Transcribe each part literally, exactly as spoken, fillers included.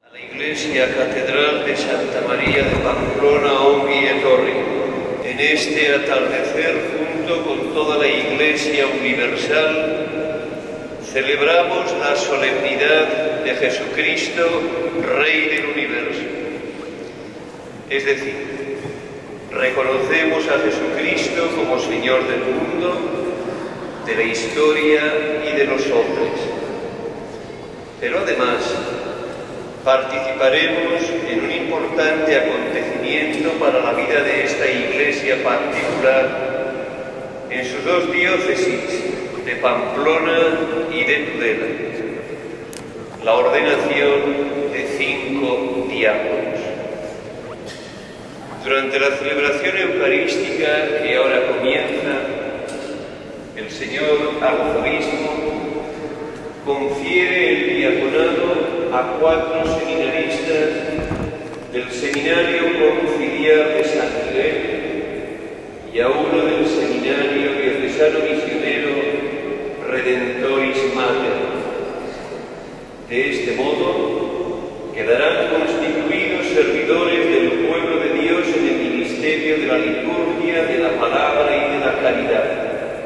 La Iglesia Catedral de Santa María de Pamplona, Ongi et Orri, en este atardecer, junto con toda la Iglesia Universal, celebramos la solemnidad de Jesucristo, Rey del Universo. Es decir, reconocemos a Jesucristo como Señor del mundo, de la historia y de los hombres. Pero además, participaremos en un importante acontecimiento para la vida de esta Iglesia particular en sus dos diócesis, de Pamplona y de Tudela, la ordenación de cinco diáconos. Durante la celebración eucarística que ahora comienza, el señor arzobispo confiere el diaconado a cuatro seminaristas del Seminario Conciliar de San Miguel y a uno del Seminario Diocesano Misionero Redentoris Mater. De este modo, quedarán constituidos servidores del pueblo de Dios en el ministerio de la liturgia, de la palabra y de la caridad.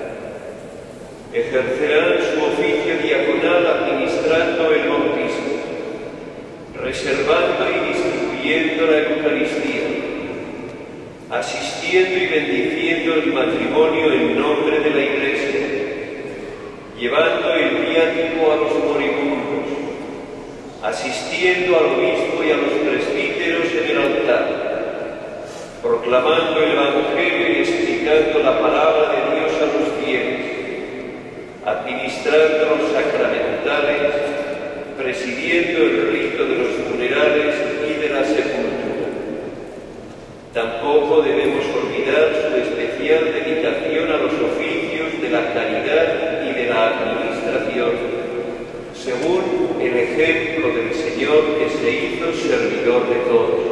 Ejercerán su oficio diaconal administrando el bautismo, reservando y distribuyendo la Eucaristía, asistiendo y bendiciendo el matrimonio en nombre de la Iglesia, llevando el viático a los moribundos, asistiendo al obispo y a los presbíteros en el altar, proclamando el Evangelio y explicando la palabra de Dios a los fieles, administrando los sacramentales, presidiendo el rito de los funerales y de la sepultura. Tampoco debemos olvidar su especial dedicación a los oficios de la caridad y de la administración, según el ejemplo del Señor que se hizo servidor de todos.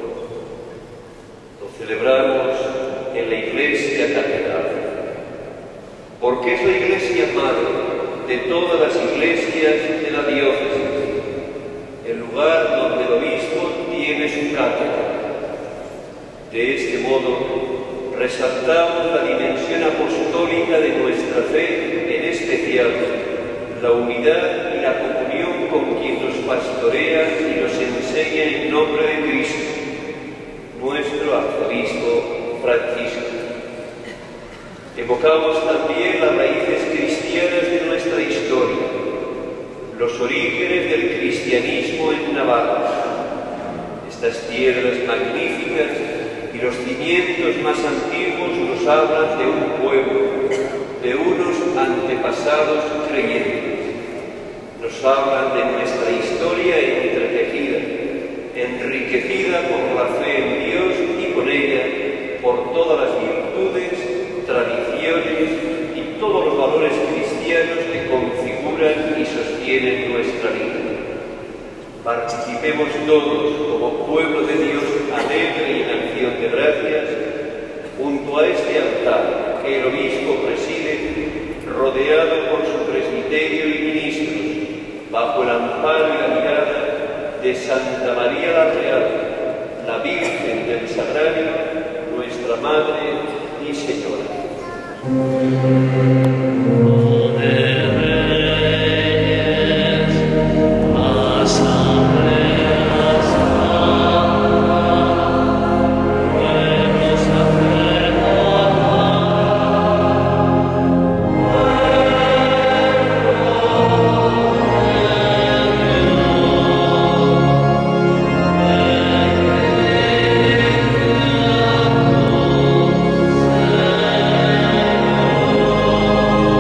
Lo celebramos en la Iglesia Catedral, porque es la Iglesia Madre de todas las iglesias de la diócesis, el lugar donde el obispo tiene su cátedra. De este modo, resaltamos la dimensión apostólica de nuestra fe, en especial la unidad y la comunión con quien nos pastorea y nos enseña en nombre de Cristo, nuestro arzobispo Francisco. Evocamos también las raíces cristianas de nuestra historia, los orígenes del cristianismo en Navarra. Estas tierras magníficas y los cimientos más antiguos nos hablan de un pueblo, de unos antepasados creyentes. Nos hablan de nuestra historia entretejida, enriquecida por la fe en Dios y con ella por todas las virtudes, tradiciones y todos los valores cristianos que configuran y sostienen nuestra vida. Participemos todos como pueblo de Dios alegre y en acción de gracias junto a este altar que el obispo preside, rodeado por su presbiterio y ministros, bajo el amparo y la mirada de Santa María la Real, la Virgen del Sagrario, nuestra Madre y Señora. Oh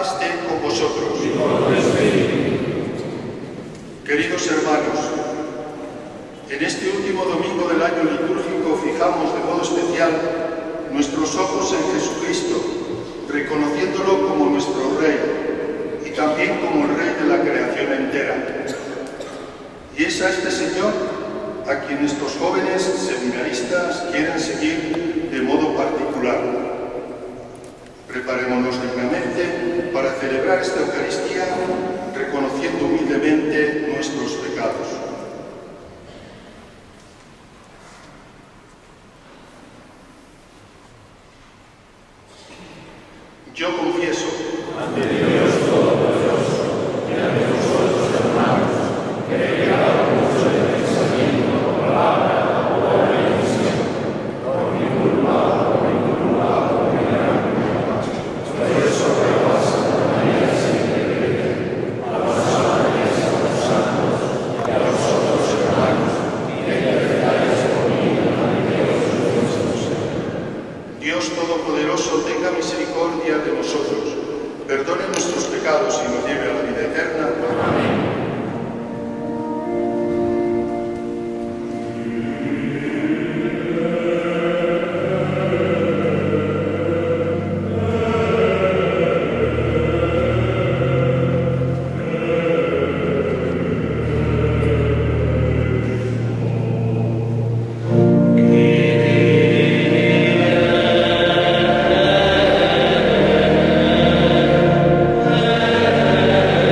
esté con vosotros. Queridos hermanos, en este último domingo del año litúrgico fijamos de modo especial nuestros ojos en Jesucristo, reconociéndolo como nuestro Rey y también como el Rey de la creación entera. Y es a este Señor a quien estos jóvenes seminaristas quieren seguir de modo particular. Preparémonos dignamente para celebrar esta Eucaristía reconociendo humildemente nuestros pecados. Yo confieso ante Dios Todopoderoso y ante vosotros, hermanos, que he pecado mucho de pensamiento, palabra, obra y omisión, por mi culpa, por mi culpa, por mi gran culpa. Por eso ruego a Santa María siempre Virgen, a los ángeles, a los santos y a vosotros, hermanos, que intercedáis por mí ante Dios nuestro Señor. Dios Todopoderoso tenga misericordia de nosotros, perdone nuestros pecados y nos lleve a la vida eterna. Amén. Amen.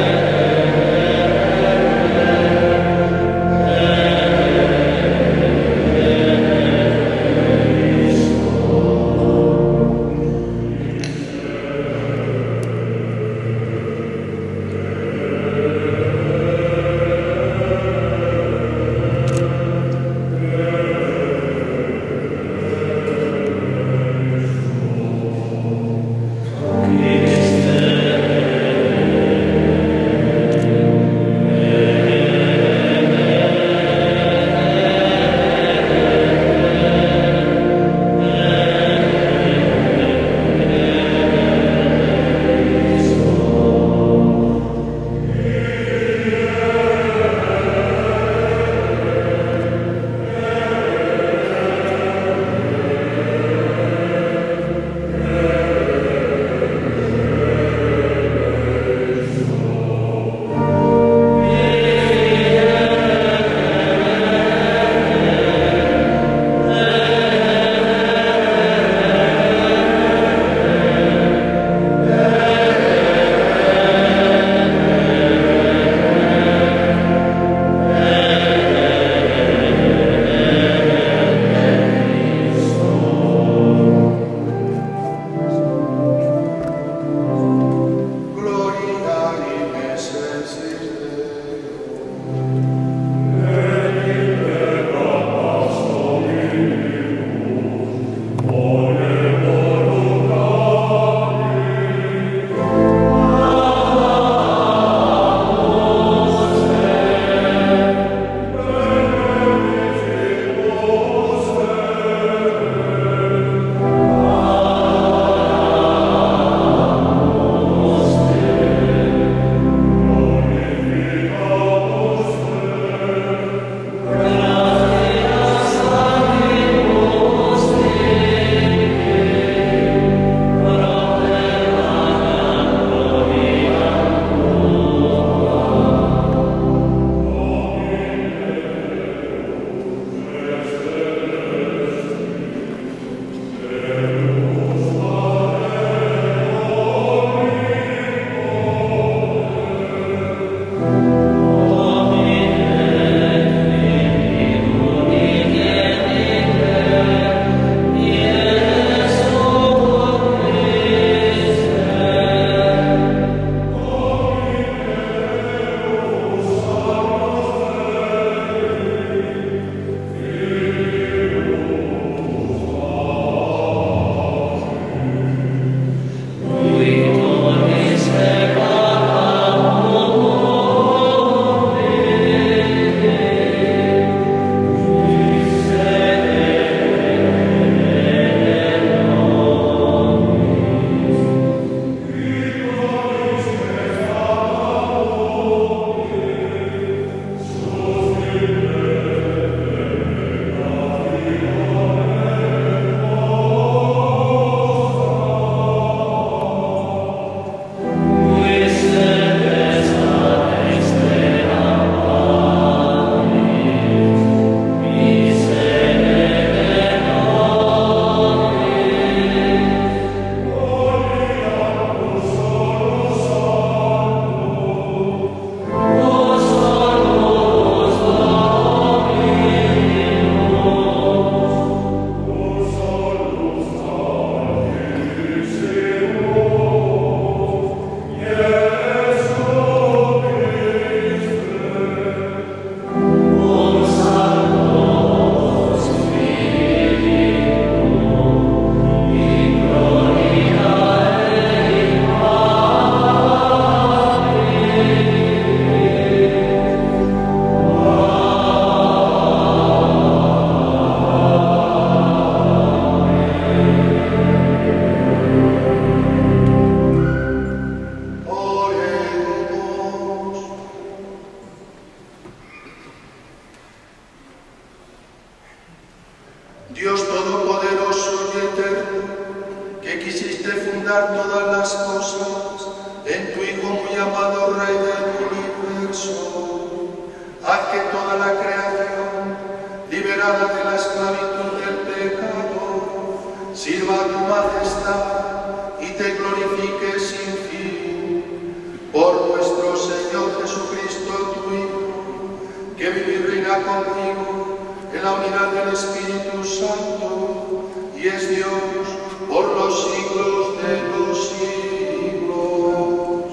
librado de la esclavitud del pecado, sirva a tu majestad y te glorifique sin fin. Por nuestro Señor Jesucristo, tu Hijo, que vive y reina contigo en la unidad del Espíritu Santo, y es Dios por los siglos de los siglos.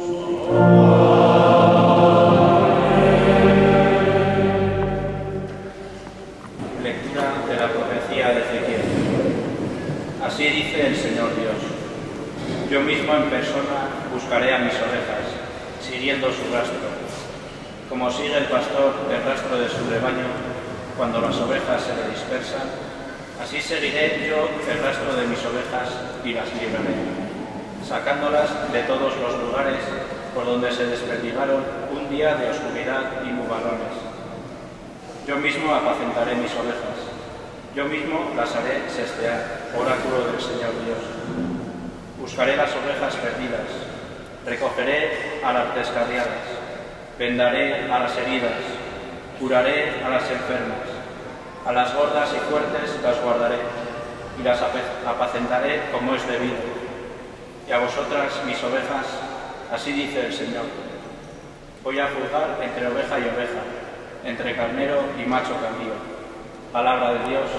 Lectura de la profecía de Ezequiel. Así dice el Señor Dios: yo mismo en persona buscaré a mis ovejas, siguiendo su rastro, como sigue el pastor el rastro de su rebaño cuando las ovejas se le dispersan. Así seguiré yo el rastro de mis ovejas y las libraré, sacándolas de todos los lugares por donde se desperdigaron un día de oscuridad y nubarrones. Yo mismo apacentaré mis ovejas, yo mismo las haré sestear, oráculo del Señor Dios. Buscaré las ovejas perdidas, recogeré a las descarriadas, vendaré a las heridas, curaré a las enfermas, a las gordas y fuertes las guardaré, y las apacentaré como es debido. Y a vosotras, mis ovejas, así dice el Señor: voy a juzgar entre oveja y oveja, entre carnero y macho cabrío. Palabra de Dios.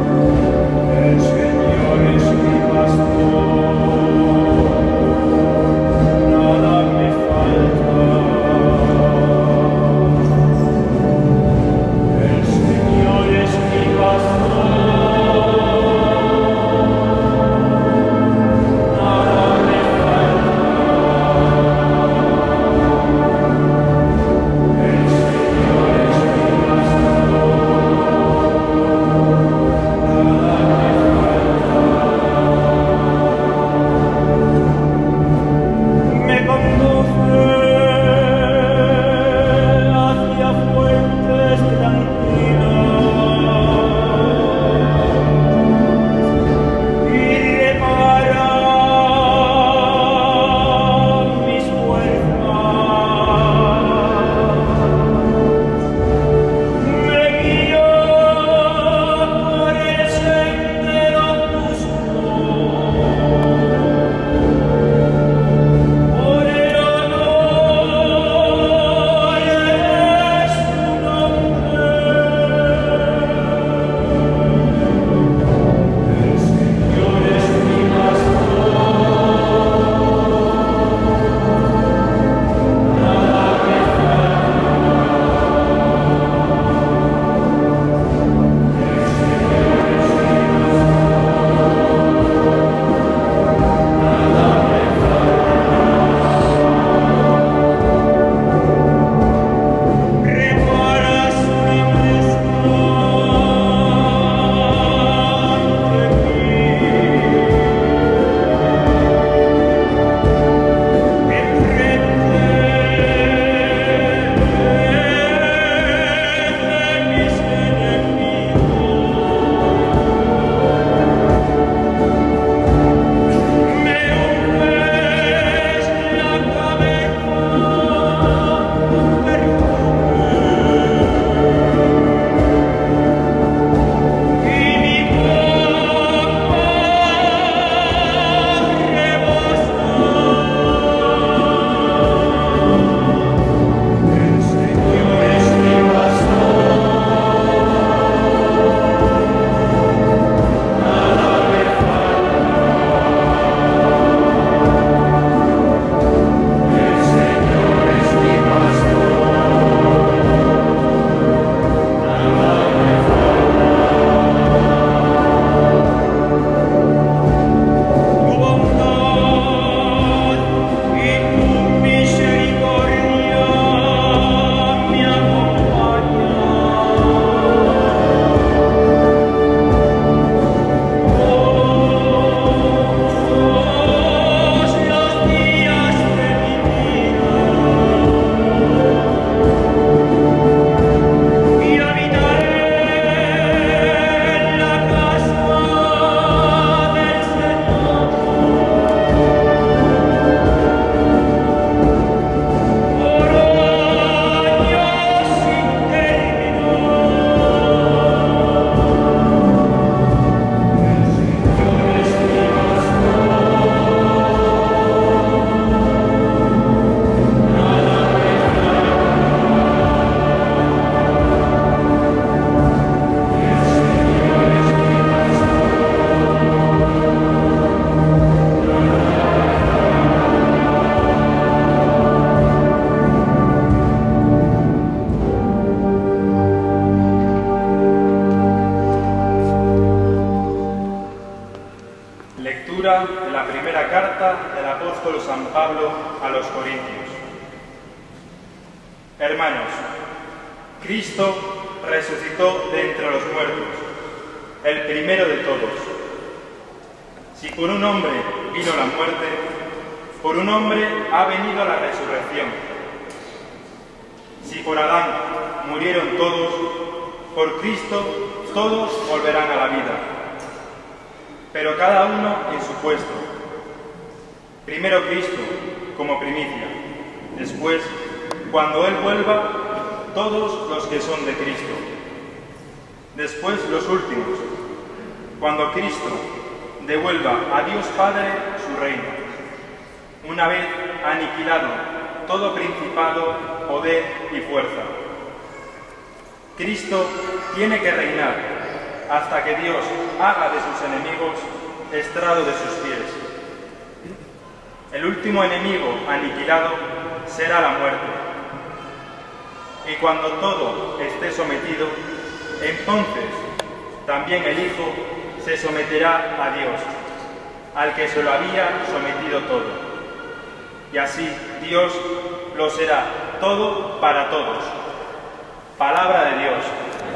El Señor es mi pastor. carta del apóstol San Pablo a los Corintios. Hermanos, Cristo resucitó de entre los muertos, el primero de todos. Si por un hombre vino la muerte, por un hombre ha venido la resurrección. Si por Adán murieron todos, por Cristo todos volverán a la vida, pero cada uno en su puesto. Primero Cristo, como primicia. Después, cuando Él vuelva, todos los que son de Cristo. Después los últimos, cuando Cristo devuelva a Dios Padre su reino, una vez aniquilado todo principado, poder y fuerza. Cristo tiene que reinar hasta que Dios haga de sus enemigos estrado de sus pies. El último enemigo aniquilado será la muerte. Y cuando todo esté sometido, entonces también el Hijo se someterá a Dios, al que se lo había sometido todo. Y así Dios lo será todo para todos. Palabra de Dios.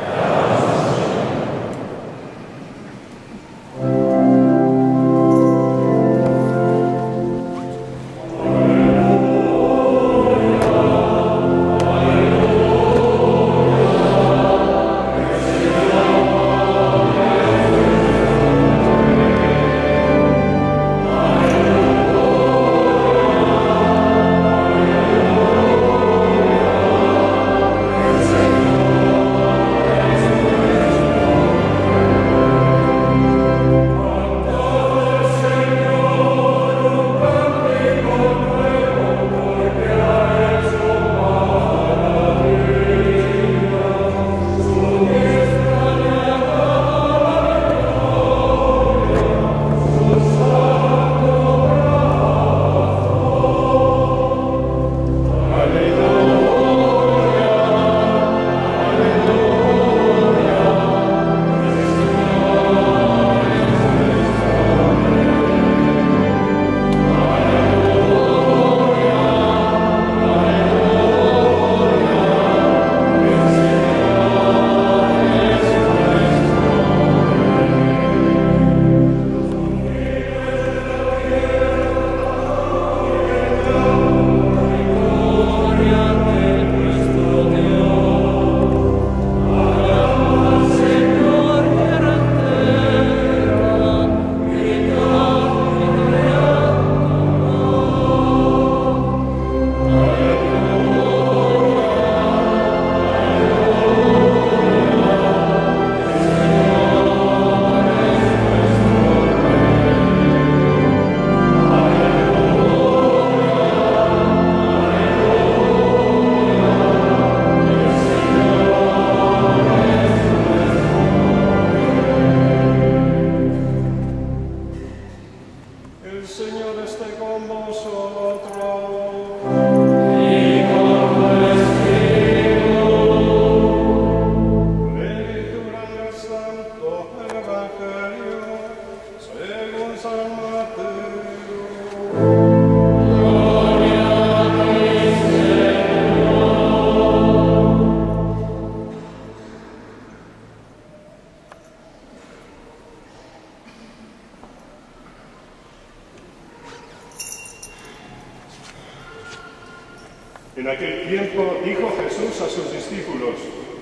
En aquel tiempo dijo Jesús a sus discípulos: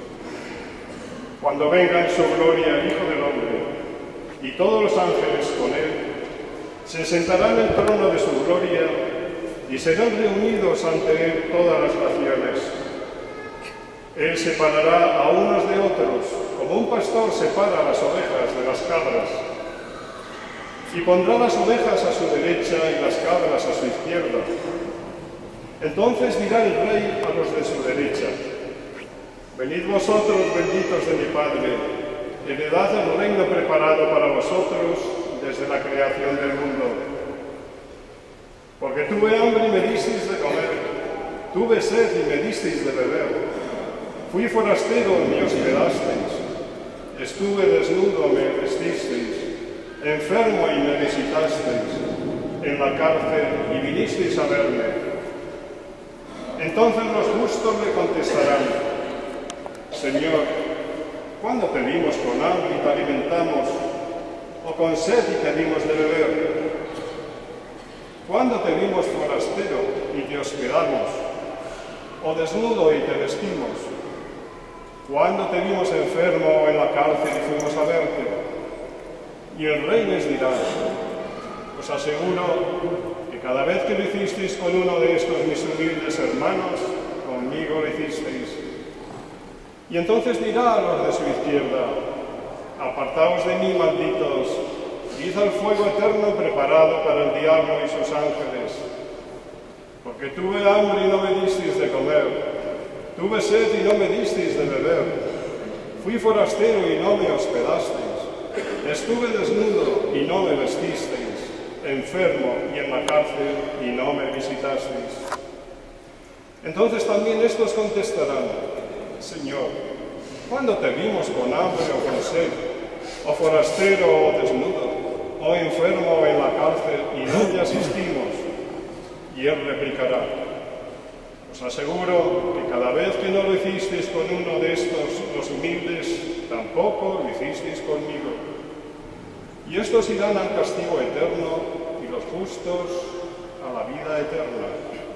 cuando venga en su gloria el Hijo del Hombre y todos los ángeles con él, se sentarán en el trono de su gloria y serán reunidos ante él todas las naciones. Él separará a unos de otros, como un pastor separa las ovejas de las cabras, y pondrá las ovejas a su derecha y las cabras a su izquierda. Entonces dirá el Rey a los de su derecha: venid vosotros, benditos de mi Padre, heredad el reino preparado para vosotros desde la creación del mundo. Porque tuve hambre y me disteis de comer, tuve sed y me disteis de beber, fui forastero y me hospedasteis, estuve desnudo, me vestisteis, enfermo y me visitasteis, en la cárcel y vinisteis a verme. Entonces los justos le contestarán: Señor, ¿cuándo te vimos con hambre y te alimentamos, o con sed y te dimos de beber? ¿Cuándo te vimos forastero y te hospedamos, o desnudo y te vestimos? ¿Cuándo te vimos enfermo o en la cárcel y fuimos a verte? Y el rey les dirá: os aseguro que cada vez que lo hicisteis con uno de estos mis humildes hermanos, conmigo lo hicisteis. Y entonces dirá a los de su izquierda: apartaos de mí, malditos, id al fuego eterno preparado para el diablo y sus ángeles. Porque tuve hambre y no me disteis de comer, tuve sed y no me disteis de beber, fui forastero y no me hospedasteis, estuve desnudo y no me vestisteis, enfermo y en la cárcel y no me visitasteis. Entonces también estos contestarán: Señor, ¿cuándo te vimos con hambre o con sed, o forastero o desnudo, o enfermo o en la cárcel y no te asistimos? Y él replicará: os aseguro que cada vez que no lo hicisteis con uno de estos, los humildes, tampoco lo hicisteis conmigo. Y estos irán al castigo eterno y los justos a la vida eterna.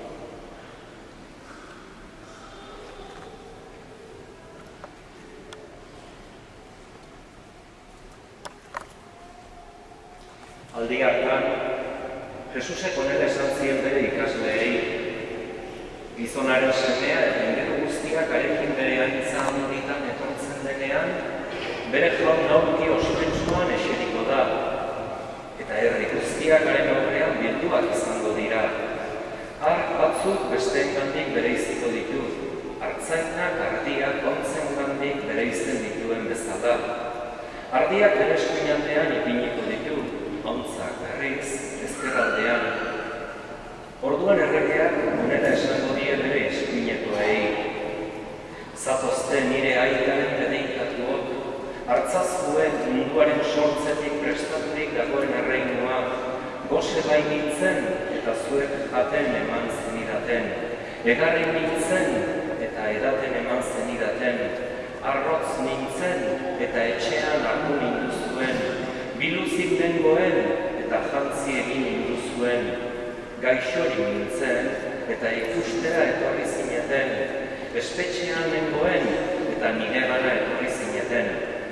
Aldi hartan, Jesusek honela esan zien bere ikasleei: gizonaren semea eta inguru guztiak harekin bere aintza handitan etortzen denean, bere jaun aurki ospetsuan eseriko da, eta herri guztiak haren aurrean bilduak izango dira. Hark batzuk besteengandik bereiziko ditu, artzainak ardiak ontzengandik bereizten dituen bezala. Ardiak bere eskuinaldean ipiniko ditu, ontzak berriz ezkerraldean. Orduan erregeak honela esango die bere eskuinekoei: zatozte nire aitaren dedikatuok, hartzazuen munduaren sortzetik prestaturik dagoen erreinua, gose bai nintzen eta zuek jaten eman zenidaten, egarri nintzen eta edaten eman zenidaten, arrotz nintzen eta etxean hartu ninduzuen, biluzik nengoen eta jantzi egin ninduzuen, gaixori nintzen eta ikustera etorri zineten, espetxean nengoen eta nire gana etorri zineten.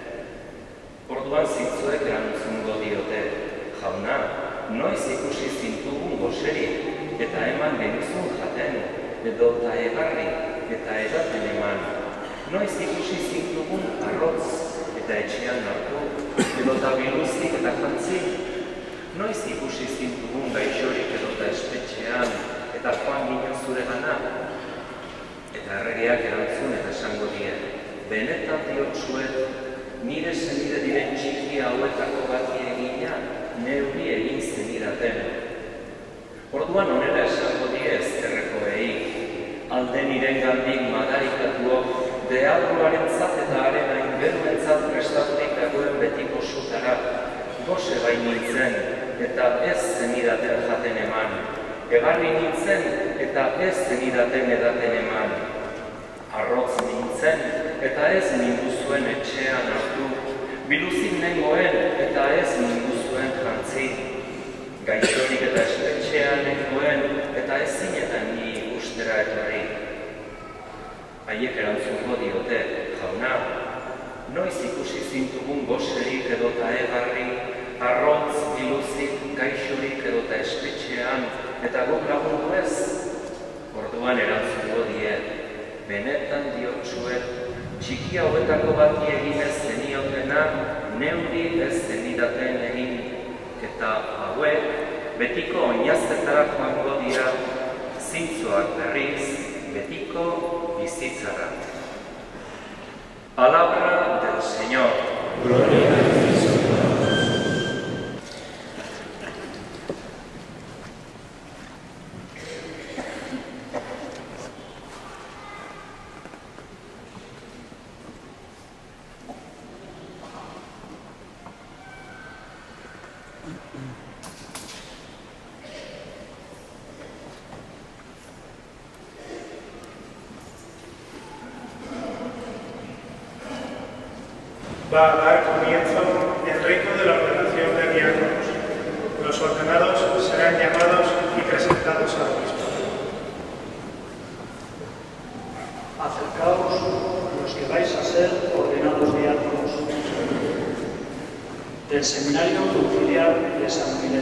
Orduan zintzuek erantzungo diote: jauna, noiz ikusi zintugun goserik eta eman genizun jaten, edo eta egarri eta edaten eman. Noiz ikusi zintugun arrotz eta etxean hartu, edo eta biluzik eta jantzi. Noiz ikusi zintugun gaixorik edo eta espetxean eta joan ginen zure gana. Eta erregeak erantzun eta esango die: benetan diotsuet, nire senide diren txiki hauetako bati egina neuri egin zenidaten. Orduan honela esango die ezkerrekoei: alde niren gandik madarikatuok, deabruarentzat eta haren ainberuentzat prestaturik dagoen betiko sutara, gose bai nintzen eta ez zenidaten jaten eman, egarri nintzen eta ez zenidaten edaten eman, arrotz nintzen eta ez ninduzuen etxean hartu, biluzik nengoen eta ez ninduzuen jantzi, gaixorik eta espetxean nengoen eta ez zinetan ni ikustera etorri. Haiek erantzungo diote: jauna, noiz ikusi zintugun goserik edo eta egarri, arrotz, biluzik, gaixorik edo eta espetxean eta guk lagundu ez? Orduan erantzungo die: benetan diotsuet, txiki hauetako bati egin ez zeniotena, neuri ez zenidaten egin, eta hauek betiko oinaztetara joango dira, zintzoak berriz betiko bizitzara. Palabra del Señor. Gloria a Dios. va a dar comienzo el rito de la ordenación de diáconos. Los ordenados serán llamados y presentados al obispo. Acercaos los que vais a ser ordenados diáconos del Seminario Conciliar de San Miguel.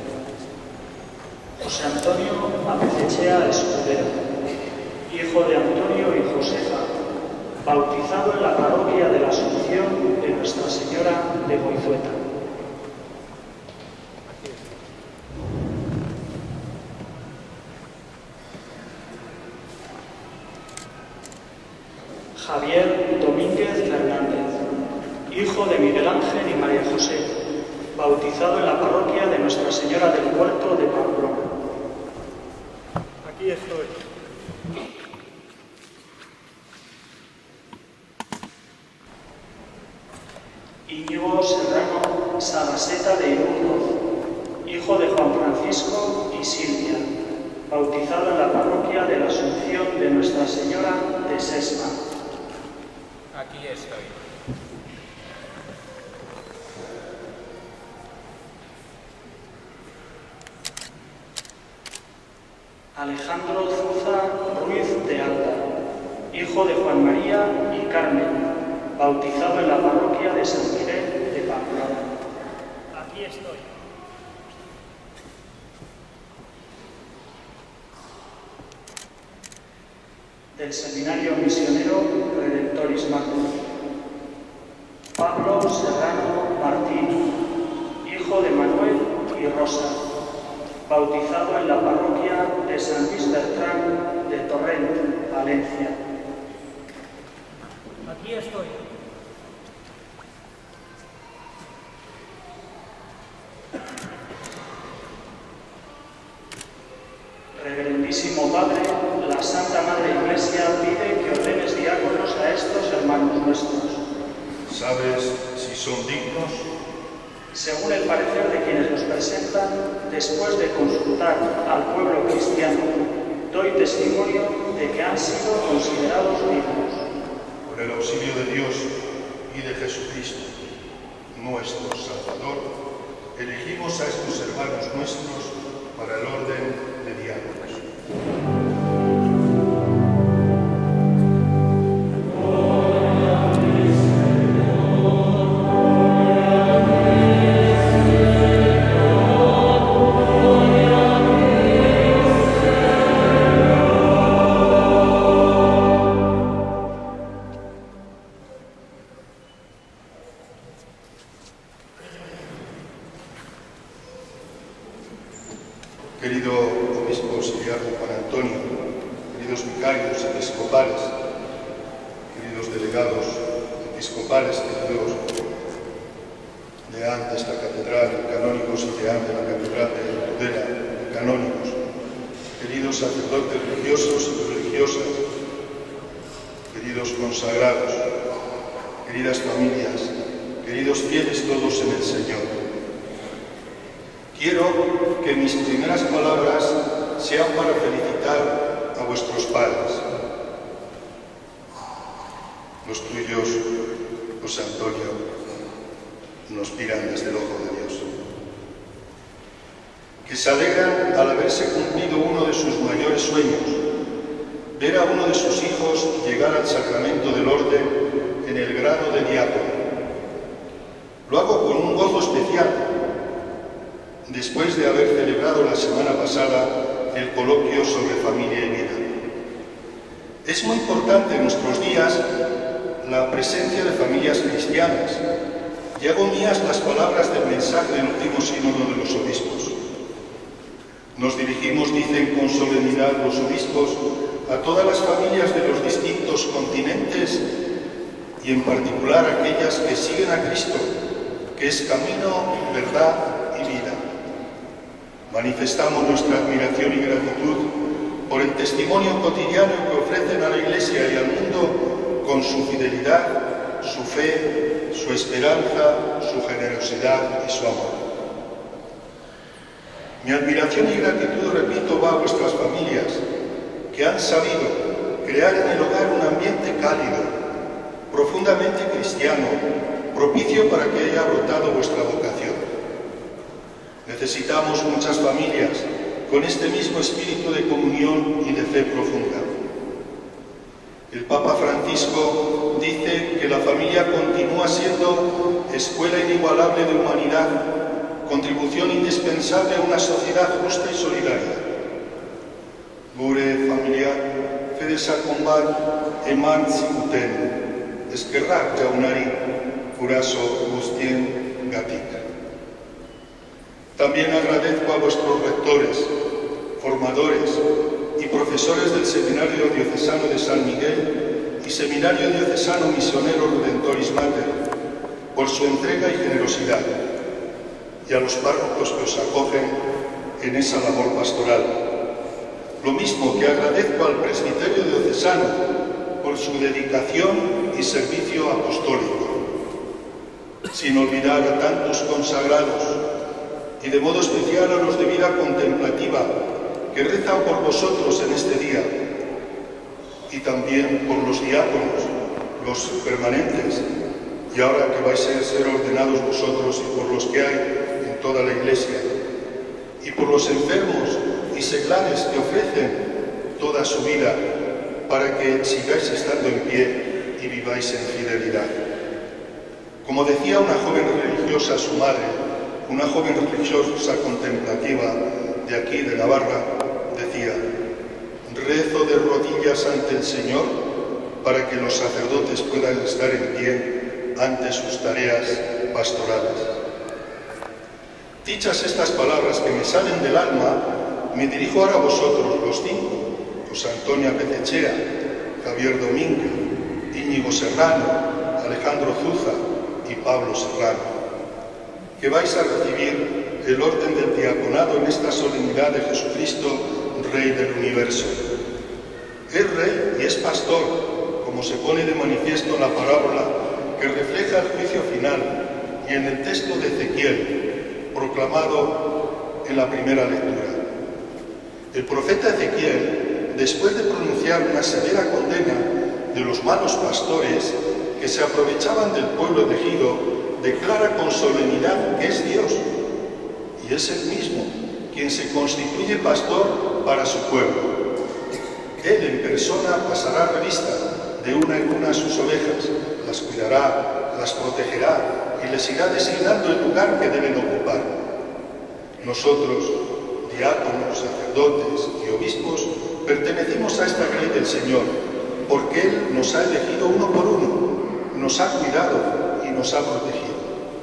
José Antonio Apezechea Escudero, hijo de Antonio y Josefa, bautizado en la parroquia de la Asunción de Nuestra Señora de Boizueta. Javier Domínguez Fernández, hijo de Miguel Ángel y María José, bautizado en la parroquia de Nuestra Señora del Puerto de Pamplona. Aquí estoy. Íñigo Serrano Saraseta de Irún, hijo de Juan Francisco y Silvia, bautizado en la parroquia de la Asunción de Nuestra Señora de Sesma. Aquí estoy. Alejandro Zuza Ruiz de Alda, hijo de Juan María y Carmen, bautizado en la parroquia de San Miguel de Pamplona. Aquí estoy. Del Seminario Misionero Redentoris Magnum, Pablo Serrano Martín, hijo de Manuel y Rosa, bautizado en la parroquia de San Luis Bertrán de Torrent, Valencia. Aquí estoy. Reverendísimo Padre, la Santa Madre Iglesia pide que ordenes diáconos a estos hermanos nuestros. ¿Sabes si son dignos? Según el parecer de quienes los presentan, después de consultar al pueblo cristiano, doy testimonio de que han sido considerados dignos. Por el auxilio de Dios y de Jesucristo, nuestro Salvador, elegimos a estos hermanos nuestros para el orden de diáconos. Querido obispo auxiliar Juan Antonio, queridos vicarios episcopales, queridos delegados episcopales, queridos deán de esta catedral, canónigos y deán de la catedral de Tudela, canónigos, queridos sacerdotes religiosos y religiosas, queridos consagrados, queridas familias, queridos fieles todos en el Señor. Quiero que mis primeras palabras sean para felicitar a vuestros padres. Los tuyos, José Antonio, nos miran desde el ojo de Dios. Que se alegran al haberse cumplido uno de sus mayores sueños, ver a uno de sus hijos llegar al sacramento del orden en el grado de diácono. Lo hago con un gozo especial, después de haber celebrado la semana pasada el coloquio sobre familia y vida. Es muy importante en nuestros días la presencia de familias cristianas, y hago mías las palabras del mensaje del último sínodo de los obispos. Nos dirigimos, dicen con solemnidad los obispos, a todas las familias de los distintos continentes y en particular a aquellas que siguen a Cristo, que es camino, verdad y vida. Manifestamos nuestra admiración y gratitud por el testimonio cotidiano que ofrecen a la Iglesia y al mundo con su fidelidad, su fe, su esperanza, su generosidad y su amor. Mi admiración y gratitud, repito, va a vuestras familias, que han sabido crear en el hogar un ambiente cálido, profundamente cristiano, Necesitamos muchas familias con este mismo espíritu de comunión y de fe profunda. El Papa Francisco dice que la familia continúa siendo escuela inigualable de humanidad, contribución indispensable a una sociedad justa y solidaria. Gure familia fedesa combat eman ziguten, eskerrak jaunari, guraso guztien gatik. También agradezco a vuestros rectores, formadores y profesores del Seminario Diocesano de San Miguel y Seminario Diocesano Misionero Redentoris Mater por su entrega y generosidad, y a los párrocos que os acogen en esa labor pastoral. Lo mismo que agradezco al presbiterio diocesano por su dedicación y servicio apostólico, sin olvidar a tantos consagrados y de modo especial a los de vida contemplativa que rezan por vosotros en este día, y también por los diáconos, los permanentes, y ahora que vais a ser ordenados vosotros, y por los que hay en toda la Iglesia, y por los enfermos y seglares que ofrecen toda su vida para que sigáis estando en pie y viváis en fidelidad. Como decía una joven religiosa a su madre, una joven religiosa contemplativa de aquí, de Navarra, decía: rezo de rodillas ante el Señor para que los sacerdotes puedan estar en pie ante sus tareas pastorales. Dichas estas palabras que me salen del alma, me dirijo ahora a vosotros, los cinco, José Antonia Pecechea, Javier Domínguez, Íñigo Serrano, Alejandro Zuza y Pablo Serrano, que vais a recibir el orden del diaconado en esta solemnidad de Jesucristo, Rey del Universo. Es Rey y es Pastor, como se pone de manifiesto en la parábola que refleja el juicio final y en el texto de Ezequiel, proclamado en la primera lectura. El profeta Ezequiel, después de pronunciar una severa condena de los malos pastores que se aprovechaban del pueblo elegido, declara con solemnidad que es Dios, y es Él mismo quien se constituye pastor para su pueblo. Él en persona pasará revista de una en una a sus ovejas, las cuidará, las protegerá y les irá designando el lugar que deben ocupar. Nosotros, diáconos, sacerdotes y obispos, pertenecemos a esta grey del Señor, porque Él nos ha elegido uno por uno, nos ha cuidado y nos ha protegido.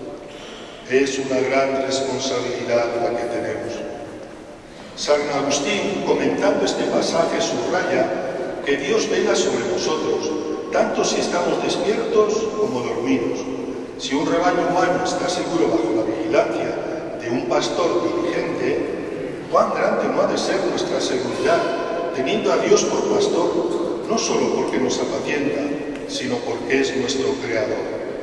Es una gran responsabilidad la que tenemos. San Agustín, comentando este pasaje, subraya que Dios vela sobre nosotros, tanto si estamos despiertos como dormidos. Si un rebaño humano está seguro bajo la vigilancia de un pastor diligente, cuán grande no ha de ser nuestra seguridad, teniendo a Dios por pastor, no solo porque nos apacienta, sino porque es nuestro Creador.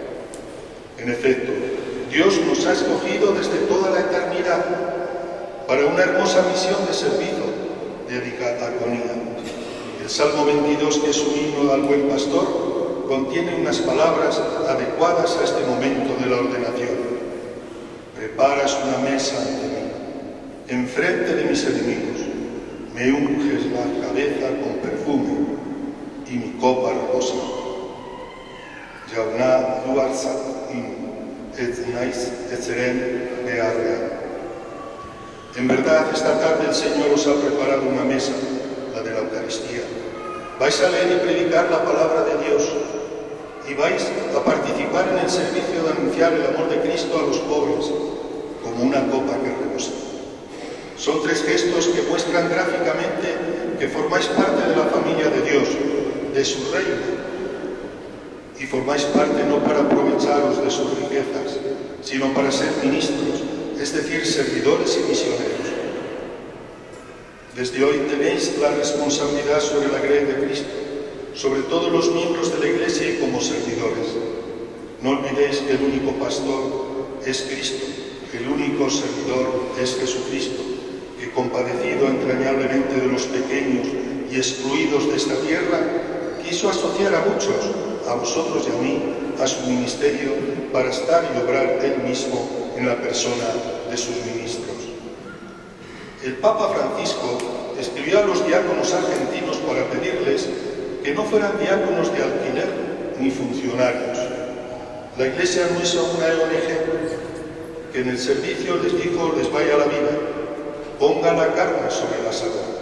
En efecto, Dios nos ha escogido desde toda la eternidad para una hermosa misión de servicio, de diaconía. El Salmo veintidós, que es un himno al buen pastor, contiene unas palabras adecuadas a este momento de la ordenación. Preparas una mesa ante mí, enfrente de mis enemigos, me unges la cabeza con perfume y mi copa rebosa. Jauna duarzat in et naiz etzeren beharrean. En verdad, esta tarde el Señor os ha preparado una mesa, la de la Eucaristía. Vais a leer y predicar la palabra de Dios y vais a participar en el servicio de anunciar el amor de Cristo a los pobres, como una copa que rebosa. Son tres gestos que muestran gráficamente que formáis parte de la familia de Dios, de su reino, y formáis parte no para aprovecharos de sus riquezas, sino para ser ministros, es decir, servidores y misioneros. Desde hoy tenéis la responsabilidad sobre la grey de Cristo, sobre todos los miembros de la Iglesia y como servidores. No olvidéis que el único pastor es Cristo, el único servidor es Jesucristo, que compadecido entrañablemente de los pequeños y excluidos de esta tierra, quiso asociar a muchos, a vosotros y a mí, a su ministerio para estar y obrar Él mismo en la persona de sus ministros. el Papa Francisco escribió a los diáconos argentinos para pedirles que no fueran diáconos de alquiler ni funcionarios. La Iglesia no es una O N G que en el servicio les dijo les vaya la vida, ponga la carne sobre la salud.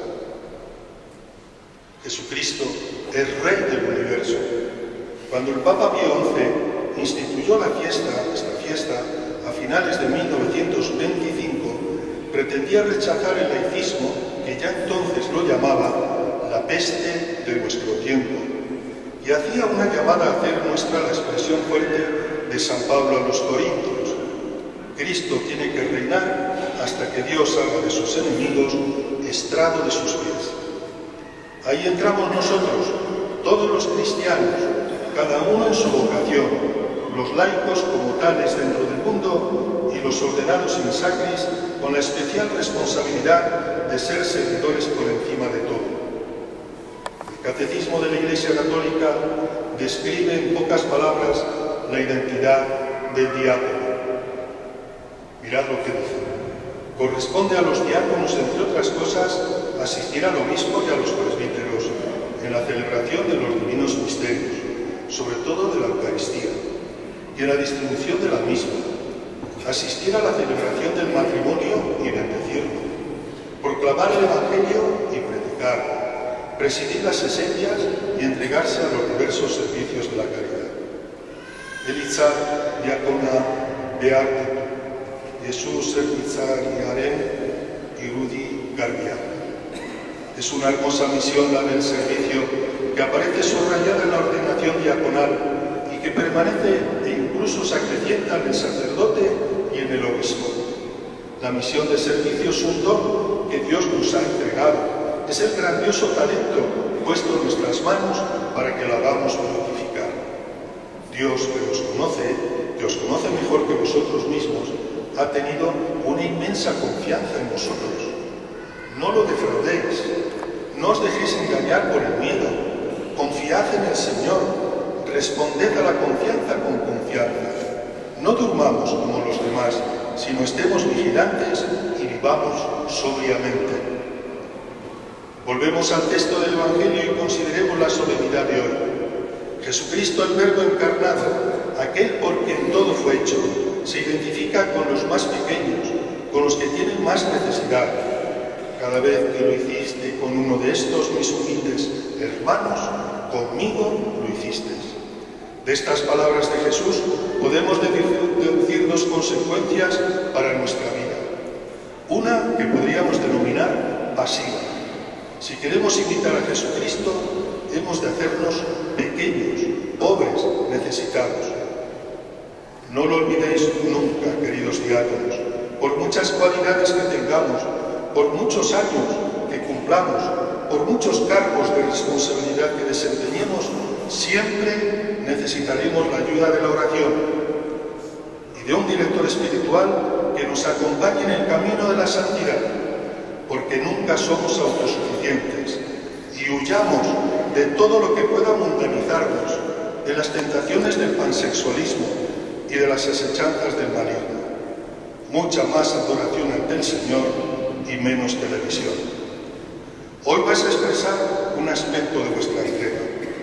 Jesucristo es Rey del universo. Cuando el Papa Pío once instituyó la fiesta, esta fiesta, a finales de mil novecientos veinticinco, pretendía rechazar el laicismo que ya entonces lo llamaba la peste de nuestro tiempo, y hacía una llamada a hacer nuestra la expresión fuerte de San Pablo a los Corintios: Cristo tiene que reinar hasta que Dios haga de sus enemigos estrado de sus pies. Ahí entramos nosotros, todos los cristianos, cada uno en su vocación, los laicos como tales dentro del mundo y los ordenados in sacris con la especial responsabilidad de ser servidores por encima de todo. El Catecismo de la Iglesia Católica describe en pocas palabras la identidad del diácono. Mirad lo que dice. Corresponde a los diáconos, entre otras cosas, asistir al obispo y a los presbíteros en la celebración de los divinos misterios, sobre todo de la Eucaristía, y en la distribución de la misma, asistir a la celebración del matrimonio y bendecirlo, proclamar el Evangelio y predicar, presidir las esencias y entregarse a los diversos servicios de la caridad. Elitza diakona bearte, Jesús servitzariaren irudi garbia. Es una hermosa misión la del servicio que aparece subrayada en la ordenación diaconal y que permanece e incluso se acrecienta en el sacerdote y en el obispo. La misión de servicio es un don que Dios nos ha entregado. Es el grandioso talento puesto en nuestras manos para que lo hagamos fructificar. Dios, que os conoce, que os conoce mejor que vosotros mismos, ha tenido una inmensa confianza en vosotros. No lo defraudéis, no os dejéis engañar por el miedo, confiad en el Señor, responded a la confianza con confianza. No durmamos como los demás, sino estemos vigilantes y vivamos sobriamente. Volvemos al texto del Evangelio y consideremos la solemnidad de hoy. Jesucristo, el Verbo encarnado, aquel por quien todo fue hecho, se identifica con los más pequeños, con los que tienen más necesidad. Cada vez que lo hiciste con uno de estos mis humildes hermanos, conmigo lo hiciste. De estas palabras de Jesús podemos deducir dos consecuencias para nuestra vida. Una que podríamos denominar pasiva. Si queremos imitar a Jesucristo, hemos de hacernos pequeños, pobres, necesitados. No lo olvidéis nunca, queridos diáconos, por muchas cualidades que tengamos, por muchos años que cumplamos, por muchos cargos de responsabilidad que desempeñemos, siempre necesitaremos la ayuda de la oración y de un director espiritual que nos acompañe en el camino de la santidad, porque nunca somos autosuficientes, y huyamos de todo lo que pueda mundanizarnos, de las tentaciones del pansexualismo y de las asechanzas del maligno. Mucha más adoración ante el Señor y menos televisión. Hoy vais a expresar un aspecto de vuestra entrega.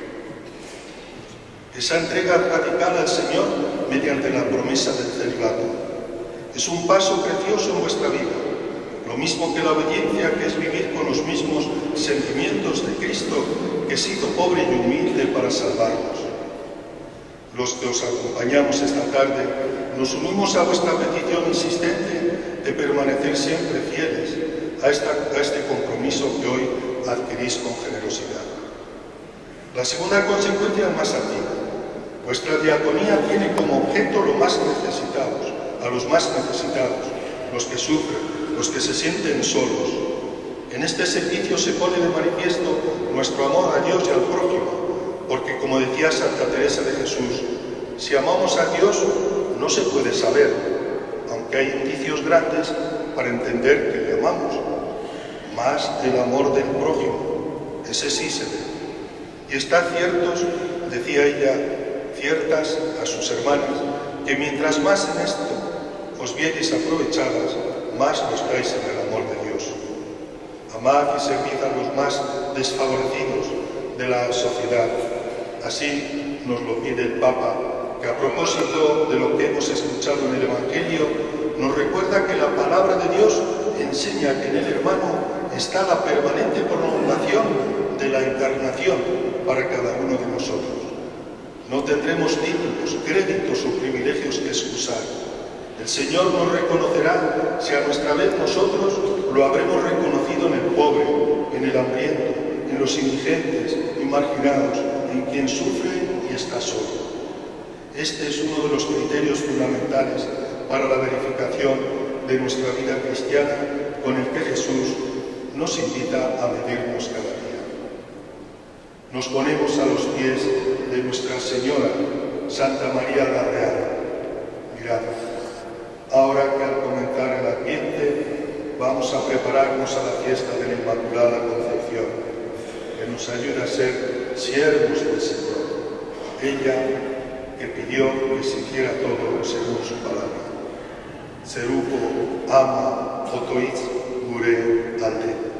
Esa entrega radical al Señor mediante la promesa del celibato. Es un paso precioso en vuestra vida, lo mismo que la obediencia, que es vivir con los mismos sentimientos de Cristo, que se hizo pobre y humilde para salvarnos. Los que os acompañamos esta tarde, nos unimos a vuestra petición insistente de permanecer siempre fieles a, esta, a este compromiso que hoy adquirís con generosidad. La segunda consecuencia es más activa. Vuestra diaconía tiene como objeto los más necesitados, a los más necesitados, los que sufren, los que se sienten solos. En este servicio se pone de manifiesto nuestro amor a Dios y al prójimo, porque, como decía Santa Teresa de Jesús, si amamos a Dios no se puede saber, aunque hay indicios grandes para entender que le amamos. Más el amor del prójimo, ese sí se ve. Y estad ciertos, decía ella, ciertas a sus hermanas, que mientras más en esto os viereis aprovechadas, más lo estáis en el amor de Dios. Amad y servid a los más desfavorecidos de la sociedad. Así nos lo pide el Papa, que a propósito de lo que hemos escuchado en el Evangelio, nos recuerda que la palabra de Dios enseña que en el hermano está la permanente prolongación de la encarnación para cada uno de nosotros. No tendremos títulos, créditos o privilegios que excusar. El Señor nos reconocerá si a nuestra vez nosotros lo habremos reconocido en el pobre, en el hambriento, en los indigentes y marginados, en quien sufre y está solo. Este es uno de los criterios fundamentales para la verificación de nuestra vida cristiana, con el que Jesús nos invita a medirnos cada día. Nos ponemos a los pies de Nuestra Señora, Santa María la Real. Mirad, ahora que al comenzar el Adviente vamos a prepararnos a la fiesta de la Inmaculada Concepción, que nos ayuda a ser siervos del Señor. Ella que pidió que se hiciera todo según su palabra. Zeruko ama otoitz gure alde.